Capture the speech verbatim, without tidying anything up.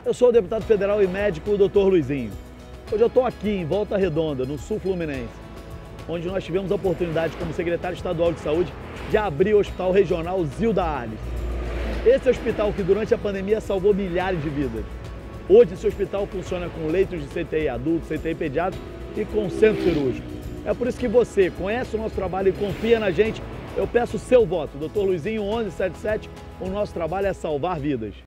Eu sou o deputado federal e médico doutor Luizinho. Hoje eu estou aqui em Volta Redonda, no sul fluminense, onde nós tivemos a oportunidade, como secretário estadual de saúde, de abrir o Hospital Regional Zilda Arnes. Esse hospital que durante a pandemia salvou milhares de vidas. Hoje esse hospital funciona com leitos de C T I adulto, C T I pediátrico e com centro cirúrgico. É por isso que você conhece o nosso trabalho e confia na gente. Eu peço o seu voto, doutor Luizinho onze setenta e sete. O nosso trabalho é salvar vidas.